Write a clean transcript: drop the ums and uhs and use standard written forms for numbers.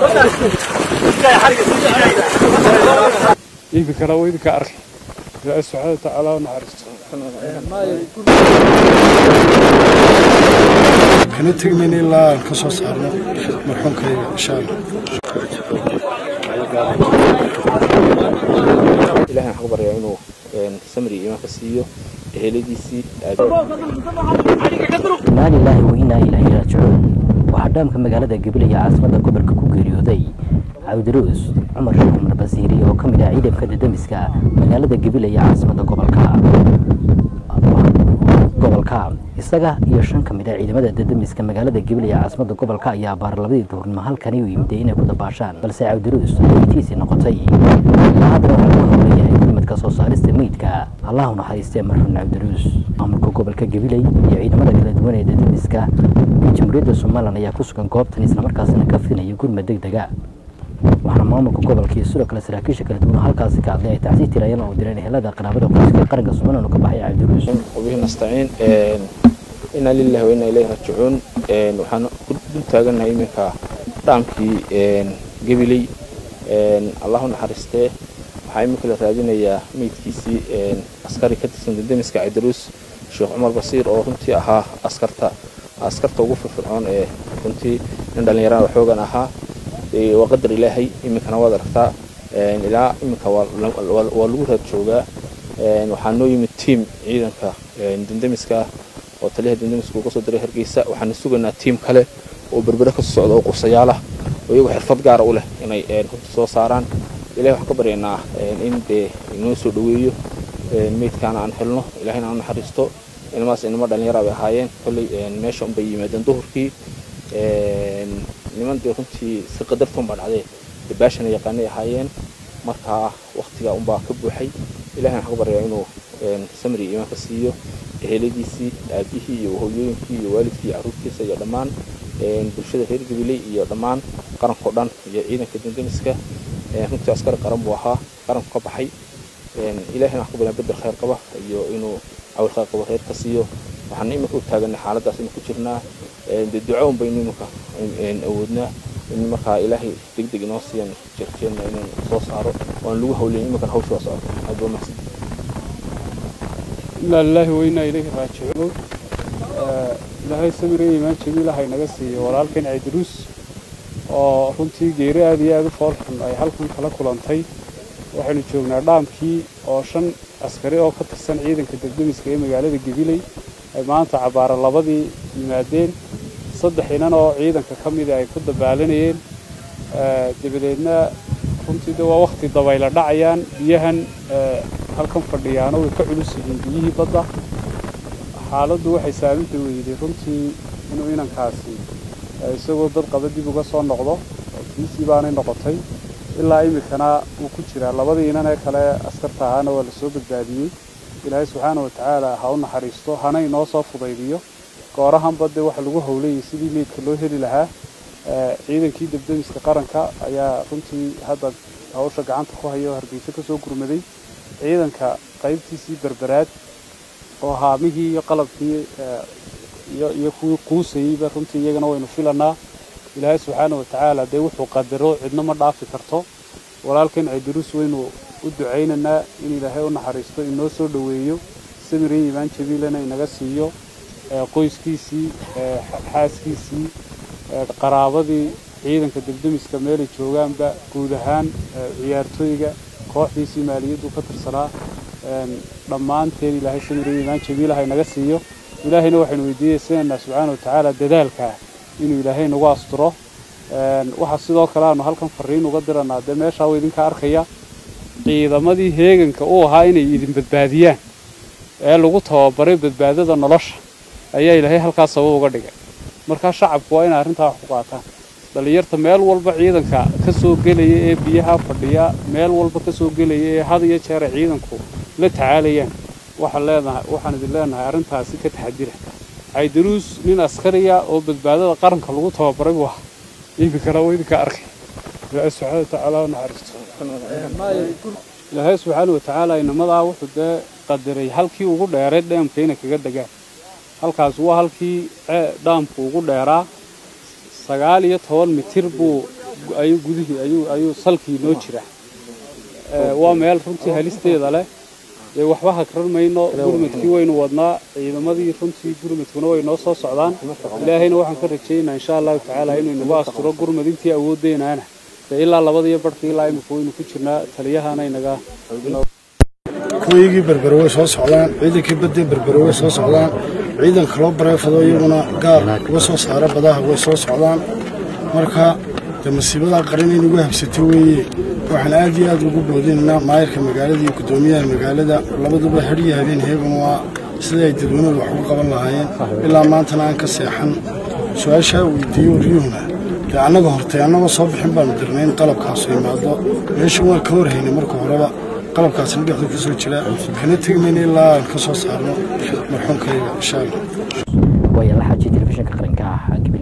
يمكن كلا ويدك أرخي لا سبحانه وتعالى ونعرفه كنت من الله القصص على مرحومك إن شاء الله إلهنا خبر يعينه سمري إمام كسيو هلديسي إنا لله وإنا إليه راجعون وحدام كما قال هذا قبل يا عاصمة قبل كوكيري ودي عودروس عمر شكر بزيري وكمل عيد بكذا دمسكا من قال هذا قبل يا عاصمة قبل كام isaga iyo shan kamid ah ciidamada dadamiska magaalada Gibiley ee caasimada gobolka ayaa baarlamaanka doornimo halkani u yimid inay ku dabaashaan balse Cabdiruus intiisi noqotay hadda waxa uu leeyahay gurmadka soo saarista meydka Allah u naxariistay marxuum Cabdiruus maamulka gobolka Gibiley iyo ciidamada kala duwan ee dadamiska jamhuuriyadda Soomaaliya ayaa ku sugan goobtan isla markaasna ka fiinaya gurmad degdeg ah waxaana maamulka gobolka iyo sidoo kale saraakiisha kala duwan halkaas ka hadlay tacsiis tirayeen oo direen helada qaraabada qoyska qaranka Soomaaliya ka baxay Cabdiruus وبه نستعين إنا لله وإنا إليه راجعون وحنا كل تاجنا يمكن دامكي قبلي الله نحرسته وحيمك لراجعنا يا ميت كيسي عسكري كتسم الدمسك عدروس شيخ عمر بصير أو كنتي أها عسكرت وقف فرعون كنتي عندنا يرى وحوجنا أها وقدر إلهي يمكن وقدر تا إلى يمكن والورد شوجا وحنو يمت تيم عيدا كا دندمسكا وتليه دندمسكو قصو دري هرقيسا وحن سوغنا تيم كله وبربره كسocdo oo qosayala oo iyagu xirfad gaar u leh inay runta soo saaraan ilaahay wax ka bareynaa in inoo soo dhaweeyo meedkana aan helno ilaahayna aan naxariisto ilmaas inama dhalinyaro ay ahaayeen kulli meesha un bay yimaadeen duhurkii niman runtii si qadartan baa dhacday dabaashana yaqaanay ahaayeen marka waqtiga un baa ka buuxay إلهنا خبر يعينه سمري إمام كسيو هلديسي أبيه وهويينكي ووالدكي عروتكي سيادمان برشة هير قبلي يادمان قرن قردان يعينا كدن دمسكا هنتي عسكر قرن بوها قرن قبحي إلهنا خبر بدر خير قبح إنه أول خير قبح هير كسيو وحنا إما كنت تاجنا حالة داسين كتيرنا الدعاء بيني مكا أودنا إن مكا إلهي دق ناصيا جرتنا إن صار ونلوه ولين مكان هوش وصار هذا ما إنا لله وإنا إليه راجعون لهي سمري إيمان جميلة هاي نجسي ولكن عدروس runtii geeri aad iyo aad u foolxun ay halkan kala kulantay waxaynu joognaa dhaamkii oo 5 askari oo ka tirsan ciidanka degdemiska ee magaalada Gibiley ay maanta cabaara labadii yimaadeen saddex inan oo ciidanka kamid ay ku dabaalanayeen dibadeedna runtii waa waqti dabayl dhacayaan biyahan halkan fadhiyaan oo ka culus yihiin biyihii badda xaaladdu waxay saamintay weeyday runtii inuu inankaasi isagoo dad qaba dib uga soo noqdo kiisii baanay noqotay ilaa imikana uu ku jira labadii inan ee kale askarta ahaana waa la soo badbaadiyey ilaahay subxaanahu wa tacaala ha u naxariisto hana inoo soo fudaydiyo goorahan badde waxa lagu howlayay sidii meydka loo heli lahaa ciidankii degdemiska qaranka ayaa runtii hadda hawsha gacanta ku hayo Hargeysa ka soo gurmaday ciidanka qaybtiisii berberaad oo haamihii iyo qalabkii iyo kuwii quusayba runtii iyagana waynu filanaa ilaahay subxaanahu wa tacaala de wuxuu qadaro cidna ma dhaafi karto walaalkan Cabdiruus waynu u ducaynaynaa in ilaahay u naxariisto inoo soo dhaweeyo samiri iimaan jabiilana inaga siiyo qoyskiisii xaaskiisii qaraabadii ciidanka degdemiska meel ay joogaanba guud ahaan ciyaartooyga kooxdiisii maaliyaddu ka tirsanaa dhammaanteen ilaahay samiri iimaan jabiilaha inaga siiyo ilaahayna waxaynu weydiiyeynaa subxaanahu wa tacaala dadaalka inuu ilaahay nagu asturo waxa sidoo kale aanu halkan fariin uga diranaa de meesha way idinka arkaya ciidamadii heeganka uu ahaa inay idin badbaadiyaan ee lagu tababaray badbaadada nolosha ayaa ilaahay halkaas sabab uga dhigay marka shacabku waa in arrintaa wax ku qaataan dhalinyarta meel walba ciidanka ka soo gelaya ee biyaha fadhiya meel walba ka soo gelaya ee had iyo jeer ciidanku la tacaalayaan waxaan idin leenahay arrintaasi ka taxadira Cabdiruus nin askariya oo badbaadada qaranka lagu tababaray waa iibkana way idinka arkay ilaahay subxaanahu wa tacaala naxariisto ilaahay subxaanahu wa tacaala inamada wuxuu qadaray halkii ugu dheeray dhaamkeena kaga dagaan halkaas waa halkii dhaamku ugu dheeraa 19 mitir buu ayuu gudihii ayuu salkii noo jira waa meel runtii halisteeda leh waxba hakran mayno gurmadkii waynu wadnaa ciidamadii runtii gurmadkuna way noo soo socdaan ilaahayna waxaan ka rajaynaynaa insha allahu tacaala inuu inagu asturo gurmadintii awoodeenaana ilaa labadiyo barhkii ilaa imika waynu ku jirnaa taliyahana inaga kuwigii berbere way soo socdaan ciidankii badii berbere way soo socdaan ciidanka loo bareefado iyaguna gaar uga soo saara badaha way soo socdaan marka de masiibada qaran in ugu habsatay weeye waxaan aad iyo aad ugu boodinaynaa maayirka magaalada iyo gudoomiyaha magaalada labaduba hadhiyo habeen heegan waa sida ay dadweynuhu wax ugu qaban lahaayeen ilaa maantana aan ka seexan su-aashaa weydiiyo waryuhuna dee annaga hortay annagoo soo bixin baanu dirnay in qalabkaasu imaado meesha waan ka horhaynay marka horeba qalabkaasna dhexdu ku soo jira kana tegi mayna ilaa aan ka soo saarno marxuumkayga insha allah waa la xaajiyay telefishinka qaranka